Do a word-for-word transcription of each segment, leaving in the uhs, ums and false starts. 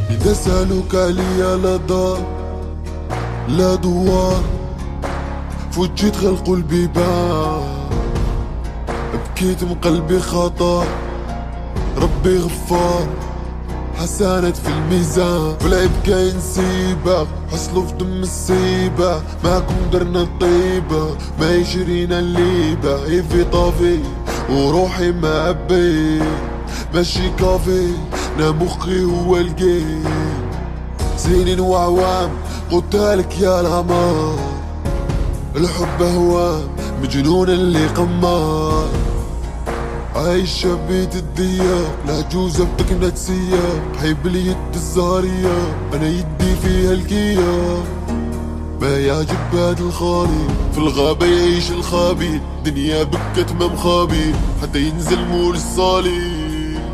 إذا سألوك عليا لا دار لا دوار، فوت جيت غلقوا البيبان، بكيت من قلبي خطر، ربي غفار، حسنات في الميزان، في العيب كاين سيبة، حصلوا في دم السيبة، معاكم درنا الطيبة، ما يجرينا الليبة، هي في طافي وروحي معبي، ماشي كافي، انا مخي هو الجيم، سنين وعوام قلتلك يا الغمار، الحب هوام مجنون اللي قمار، عايشة بيت الدياب، العجوزة بتكنك سياب، حيب اليد الزهرية انا يدي فيها الكياب، ما يعجب هاد الخالي في الغابة يعيش الخابي، دنيا بكت ما مخابي حتى ينزل مول الصالي،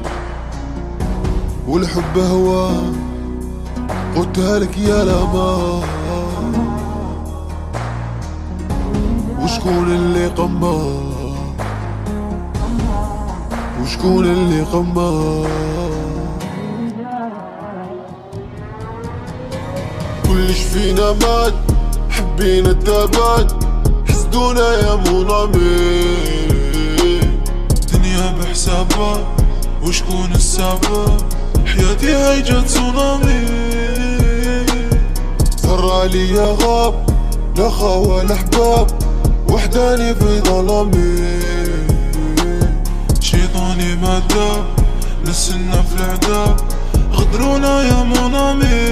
والحب هوام قلتها لك يا الأمان، وشكون اللي قمار وشكون اللي قمار، كلش فينا مات حبينا التبات، حسدونا يا منامي، دنيا بحسابها وشكون السبب، حياتي هاي جات تسونامي، صر عليا غاب لا خا ولا احباب، وحداني في ظلامي، شيطاني مادة لسنا في العذاب، غدرونا يا منامي،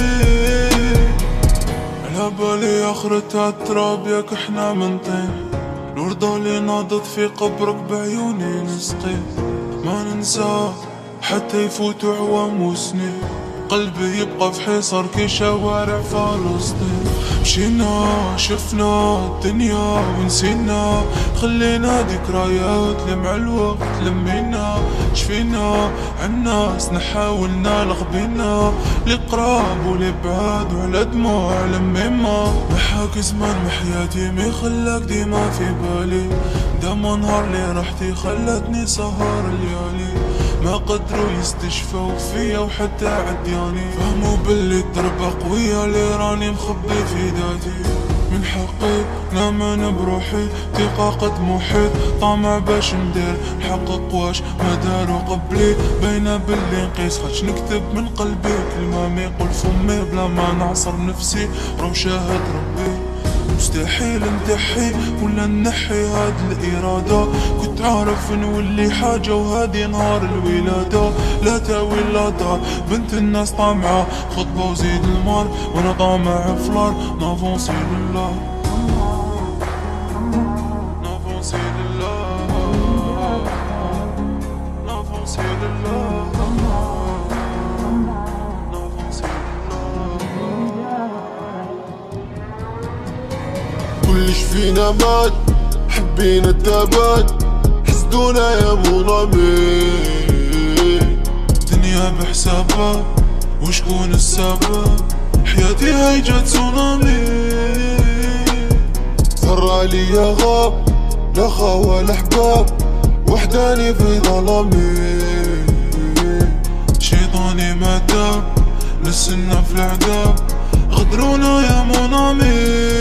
على بالي اخرتها التراب ياك احنا من طين، الوردة اللي ناضت في قبرك بعيوني نسقي، ما ننساه حتى يفوتوا عوام وسنين، قلبي يبقى في حصار كي شوارع فلسطين، مشينا شفنا الدنيا ونسينا، خلينا ذكريات لمع الوقت لمينا، شفينا عالناس نحاول نالغ بينا، القراب والابعاد وعلى دموع لميما، محاك زمان محياتي مي خلاك ديما في بالي، دام نهار لي رحتي خلتني سهر الليالي، ما قدروا يستشفوا فيا وحتى عدياني، فهموا باللي الضربة قوية اللي راني مخبي في ذاتي، من حقي نامن بروحي دقاقة محيط، طامع باش ندير نحقق واش ما داروا قبلي، باينة باللي نقيس خاطش نكتب من قلبي كلمة ما يقول فمي بلا ما نعصر نفسي، رو شاهد ربي مستحيل نتحي ولا نحي هاد الإرادة، كنت عارف نولي حاجة وهادي نهار الولادة، لا تاوي لا دار بنت الناس طامعة، خطبة وزيد المار وانا طامع فلار، نافونسي لله نافونسي لله نافونسي لله نافونسي لله، كلش فينا مات حبينا التبات، حسدونا يا منامي، دنيا بحسابها وشكون السبب، حياتي هاي جات تسونامي، صر عليا غاب لا خا ولا احباب، وحداني في ظلامي، شيطاني مادة لسنا في العذاب، غدرونا يا منامي.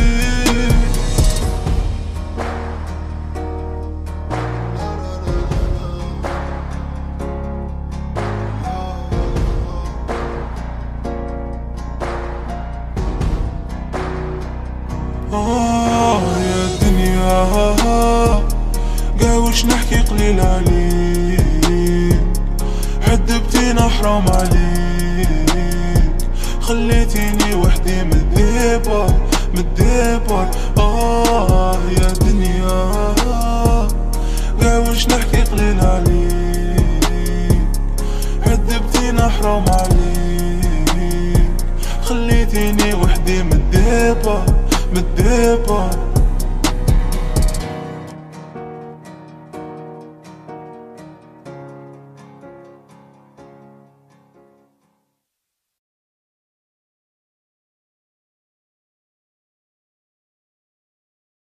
آه يا دنيا قاوش نحكي قليل عليك، حدبتينا حرام عليك، خليتيني وحدي متدبر متدبر، آه يا دنيا قاوش نحكي قليل عليك، حدبتينا حرام عليك، خليتيني وحدي متدبر متدبر.